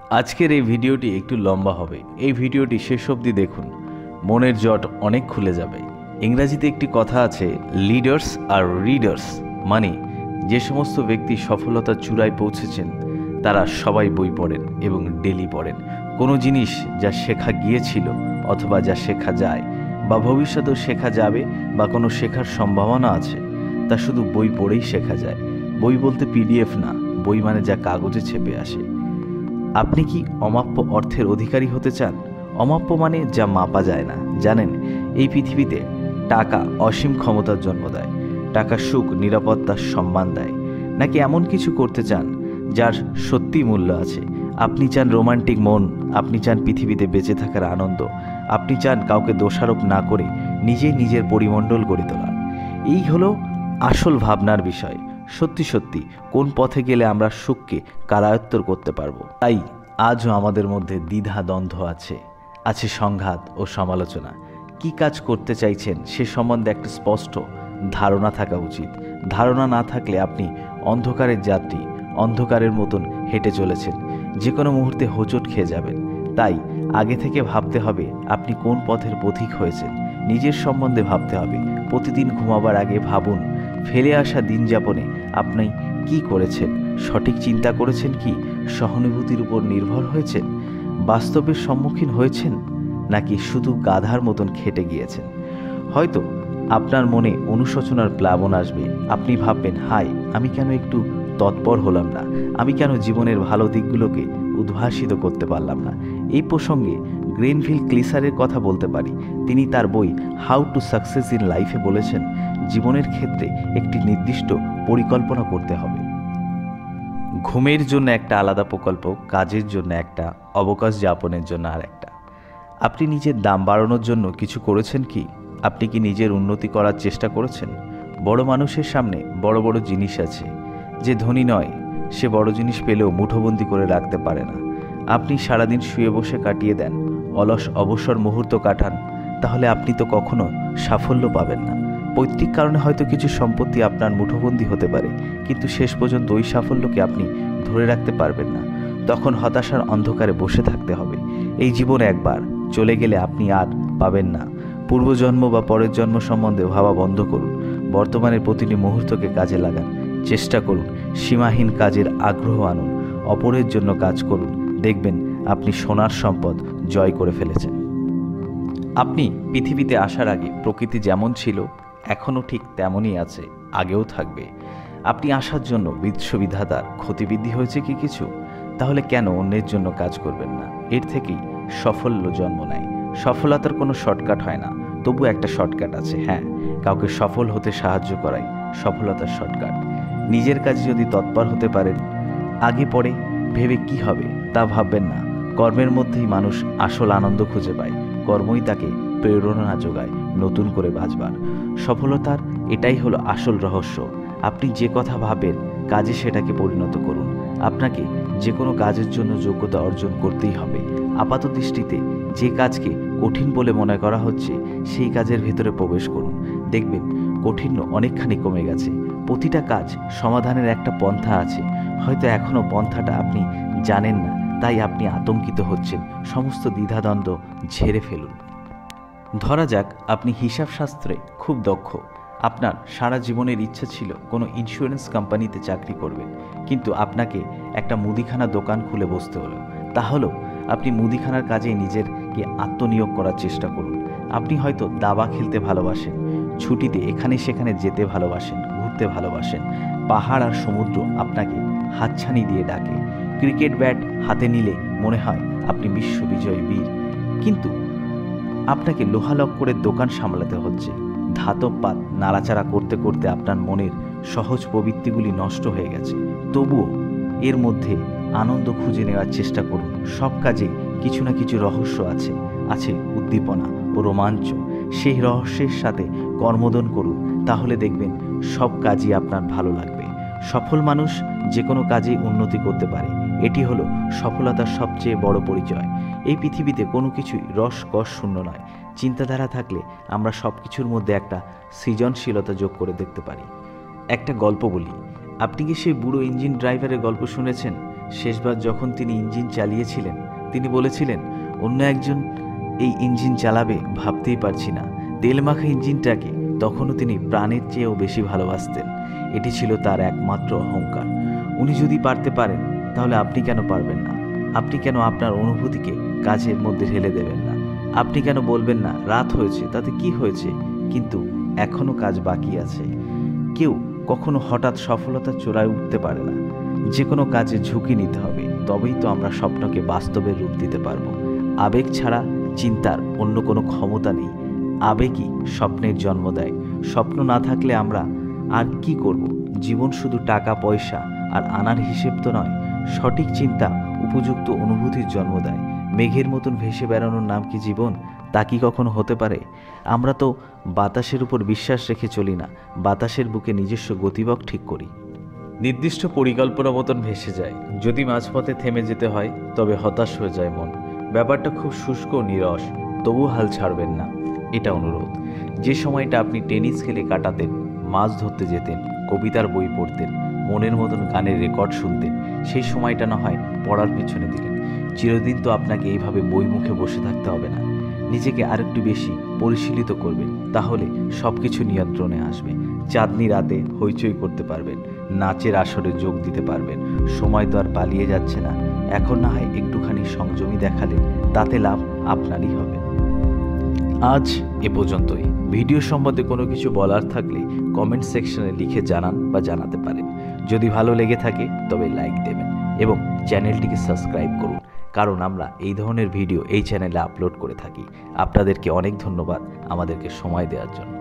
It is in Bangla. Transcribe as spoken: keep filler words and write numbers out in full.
আজকের এই ভিডিওটি একটু লম্বা হবে। এই ভিডিওটি শেষ অবধি দেখুন, মনের জট অনেক খুলে যাবে। ইংরাজিতে একটি কথা আছে, লিডার্স আর রিডার্স, মানে যে সমস্ত ব্যক্তি সফলতার চূড়ায় পৌঁছেছেন তারা সবাই বই পড়েন এবং ডেলি পড়েন। কোনো জিনিস যা শেখা গিয়েছিল অথবা যা শেখা যায় বা ভবিষ্যতেও শেখা যাবে বা কোনো শেখার সম্ভাবনা আছে, তা শুধু বই পড়েই শেখা যায়। বই বলতে পিডিএফ না, বই মানে যা কাগজে ছেপে আসে। আপনি কি অমাপ্য অর্থের অধিকারী হতে চান? অমাপ্য মানে যা মাপা যায় না। জানেন, এই পৃথিবীতে টাকা অসীম ক্ষমতার জন্ম দেয়। টাকা সুখ, নিরাপত্তা, সম্মান দেয়। নাকি এমন কিছু করতে চান যার সত্যি মূল্য আছে? আপনি চান রোমান্টিক মন, আপনি চান পৃথিবীতে বেঁচে থাকার আনন্দ, আপনি চান কাউকে দোষারোপ না করে নিজেই নিজের পরিমণ্ডল গড়ে তোলা। এই হলো আসল ভাবনার বিষয়। সত্যি সত্যি কোন পথে গেলে আমরা সুখকে কারায়ত্তর করতে পারবো। তাই আজও আমাদের মধ্যে দ্বিধা দ্বন্দ্ব আছে, আছে সংঘাত ও সমালোচনা। কি কাজ করতে চাইছেন সে সম্বন্ধে একটা স্পষ্ট ধারণা থাকা উচিত। ধারণা না থাকলে আপনি অন্ধকারের যাত্রী, অন্ধকারের মতন হেঁটে চলেছেন, যে কোনো মুহূর্তে হোঁচট খেয়ে যাবেন। তাই আগে থেকে ভাবতে হবে আপনি কোন পথের পথিক হয়েছেন। নিজের সম্বন্ধে ভাবতে হবে। প্রতিদিন ঘুমাবার আগে ভাবুন, ফেলে আসা দিন যাপনে আপনি কি করেছেন? সঠিক চিন্তা করেছেন কি? সহানুভূতির উপর নির্ভর হয়েছেন? বাস্তবের সম্মুখীন হয়েছেন নাকি শুধু গাধার মতন খেটে গিয়েছেন? হয়তো আপনার মনে অনুশোচনার প্লাবন আসবে। আপনি ভাববেন, হাই, আমি কেন একটু তৎপর হলাম না? আমি কেন জীবনের ভালো দিকগুলোকে উদ্ভাসিত করতে পারলাম না? এই প্রসঙ্গে গ্রেনভিল ক্লিসারের কথা বলতে পারি। তিনি তার বই হাউ টু সাকসেস ইন লাইফে বলেছেন, জীবনের ক্ষেত্রে একটি নির্দিষ্ট পরিকল্পনা করতে হবে। ঘুমের জন্য একটা আলাদা প্রকল্প, কাজের জন্য একটা, অবকাশ যাপনের জন্য আর একটা। আপনি নিজের দাম বাড়ানোর জন্য কিছু করেছেন কি? আপনি কি নিজের উন্নতি করার চেষ্টা করেছেন? বড় মানুষের সামনে বড় বড় জিনিস আছে। যে ধনী নয় সে বড় জিনিস পেলেও মুঠোবন্দি করে রাখতে পারে না। আপনি সারাদিন শুয়ে বসে কাটিয়ে দেন, অলস অবসর মুহূর্ত কাটান, তাহলে আপনি তো কখনো সাফল্য পাবেন না। পৈতৃক কারণে হয়তো কিছু সম্পত্তি আপনার মুঠোবন্দি হতে পারে, কিন্তু শেষ পর্যন্ত ওই সাফল্যকে আপনি ধরে রাখতে পারবেন না। তখন হতাশার অন্ধকারে বসে থাকতে হবে। এই জীবন একবার, চলে গেলে আপনি আর পাবেন না। পূর্বজন্ম বা পরের জন্ম সম্বন্ধে ভাবা বন্ধ করুন। বর্তমানের প্রতিটি মুহূর্তকে কাজে লাগান। চেষ্টা করুন, সীমাহীন কাজের আগ্রহ আনুন, অপরের জন্য কাজ করুন। দেখবেন আপনি সোনার সম্পদ জয় করে ফেলেছেন। আপনি পৃথিবীতে আসার আগে প্রকৃতি যেমন ছিল এখনও ঠিক তেমনই আছে, আগেও থাকবে। আপনি আসার জন্য বিশ্ববিধাতার ক্ষতিবৃদ্ধি হয়েছে কি কিছু? তাহলে কেন অন্যের জন্য কাজ করবেন না? এর থেকেই সাফল্য জন্ম নেয়। সফলতার কোনো শর্টকাট হয় না, তবু একটা শর্টকাট আছে। হ্যাঁ, কাউকে সফল হতে সাহায্য করাই সফলতার শর্টকাট। নিজের কাজে যদি তৎপর হতে পারেন, আগে পরে ভেবে কি হবে তা ভাববেন না। কর্মের মধ্যেই মানুষ আসল আনন্দ খুঁজে পায়। কর্মই তাকে প্রেরণা যোগায় নতুন করে বাঁচবার। সফলতার এটাই হলো আসল রহস্য। আপনি যে কথা ভাবেন কাজে সেটাকে পরিণত করুন। আপনাকে যে কোনো কাজের জন্য যোগ্যতা অর্জন করতেই হবে। আপাত দৃষ্টিতে যে কাজকে কঠিন বলে মনে করা হচ্ছে সেই কাজের ভেতরে প্রবেশ করুন। দেখবেন কঠিন অনেকখানি কমে গেছে। প্রতিটা কাজ সমাধানের একটা পন্থা আছে। হয়তো এখনও পন্থাটা আপনি জানেন না, তাই আপনি আতঙ্কিত হচ্ছেন। সমস্ত দ্বিধাদ্বন্দ্ব ঝেড়ে ফেলুন। ধরা যাক আপনি হিসাব শাস্ত্রে খুব দক্ষ। আপনার সারা জীবনের ইচ্ছা ছিল কোনো ইন্স্যুরেন্স কোম্পানিতে চাকরি করবেন, কিন্তু আপনাকে একটা মুদিখানা দোকান খুলে বসতে হলো। তাহলেও আপনি মুদিখানার কাজে নিজেরকে আত্মনিয়োগ করার চেষ্টা করুন। আপনি হয়তো দাবা খেলতে ভালোবাসেন, ছুটিতে এখানে সেখানে যেতে ভালোবাসেন, ঘুরতে ভালোবাসেন। পাহাড় আর সমুদ্র আপনাকে হাতছানি দিয়ে ডাকে। ক্রিকেট ব্যাট হাতে নিলে মনে হয় আপনি বিশ্ববিজয়ী বীর, কিন্তু আপনাকে লোহালক্করের দোকান সামলাতে হচ্ছে। ধাতব পাত নাড়াচাড়া করতে করতে আপনার মনের সহজ প্রবৃত্তিগুলি নষ্ট হয়ে গেছে। তবুও এর মধ্যে আনন্দ খুঁজে নেওয়ার চেষ্টা করুন। সব কাজে কিছু না কিছু রহস্য আছে, আছে উদ্দীপনা ও রোমাঞ্চ। সেই রহস্যের সাথে কর্মোদন করুন, তাহলে দেখবেন সব কাজই আপনার ভালো লাগবে। সফল মানুষ যে কোনো কাজে উন্নতি করতে পারে। এটি হলো সফলতার সবচেয়ে বড় পরিচয়। এই পৃথিবীতে কোনো কিছুই রস কষ শূন্য নয়। চিন্তাধারা থাকলে আমরা সব কিছুর মধ্যে একটা সৃজনশীলতা যোগ করে দেখতে পারি। একটা গল্প বলি। আপনি কি সেই বুড়ো ইঞ্জিন ড্রাইভারের গল্প শুনেছেন শেষবার যখন তিনি ইঞ্জিন চালিয়েছিলেন তিনি বলেছিলেন, অন্য একজন এই ইঞ্জিন চালাবে ভাবতেই পারছি না। তেলমাখা ইঞ্জিনটাকে তখনও তিনি প্রাণের চেয়েও বেশি ভালোবাসতেন। এটি ছিল তার একমাত্র অহংকার। উনি যদি পারতে পারেন তাহলে আপনি কেন পারবেন না? আপনি কেন আপনার অনুভূতিকে কাজের মধ্যে ঢেলে দেবেন না? আপনি কেন বলবেন না রাত হয়েছে তাতে কি হয়েছে, কিন্তু এখনও কাজ বাকি আছে? কেউ কখনো হঠাৎ সফলতার চূড়ায় উঠতে পারে না। যে কোনো কাজে ঝুঁকি নিতে হবে, তবেই তো আমরা স্বপ্নকে বাস্তবের রূপ দিতে পারবো। আবেগ ছাড়া চিন্তার অন্য কোনো ক্ষমতা নেই। আবেগই স্বপ্নের জন্ম দেয়। স্বপ্ন না থাকলে আমরা আর কি করব? জীবন শুধু টাকা পয়সা আর আনার হিসেব তো নয়। সঠিক চিন্তা উপযুক্ত অনুভূতির জন্ম দেয়। মেঘের মতন ভেসে বেড়ানোর নাম কি জীবন? তা কি কখনো হতে পারে? আমরা তো বাতাসের উপর বিশ্বাস রেখে চলি না, বাতাসের বুকে নিজস্ব গতিবেগ ঠিক করি। নির্দিষ্ট পরিকল্পনা মতন ভেসে যায়। যদি মাঝপথে থেমে যেতে হয় তবে হতাশ হয়ে যায় মন। ব্যাপারটা খুব শুষ্ক ও নিরস, তবু হাল ছাড়বেন না, এটা অনুরোধ। যে সময়টা আপনি টেনিস খেলে কাটাতেন, মাছ ধরতে যেতেন, কবিতার বই পড়তেন, মনের মতন গানের রেকর্ড শুনতেন, সেই সময়টা না হয় পড়ার পিছনে দিলেন। চিরদিন তো আপনাকে এইভাবে বই মুখে বসে থাকতে হবে না। নিজেকে আরেকটু বেশি পরিশীলিত করবেন, তাহলে সব কিছু নিয়ন্ত্রণে আসবে। চাঁদনি রাতে হইচই করতে পারবেন, নাচের আসরে যোগ দিতে পারবেন। সময় তো আর পালিয়ে যাচ্ছে না। এখন না হয় একটুখানি সংযমী দেখালেন, তাতে লাভ আপনারই হবে। আজ এ পর্যন্তই। ভিডিও সম্বন্ধে কোনো কিছু বলার থাকলে কমেন্ট সেকশনে লিখে জানান বা জানাতে পারেন। যদি ভালো লেগে থাকে তবে লাইক দেবেন এবং চ্যানেলটিকে সাবস্ক্রাইব করুন, কারণ আমরা এই ধরনের ভিডিও এই চ্যানেলে আপলোড করে থাকি। আপনাদেরকে অনেক ধন্যবাদ আমাদেরকে সময় দেওয়ার জন্য।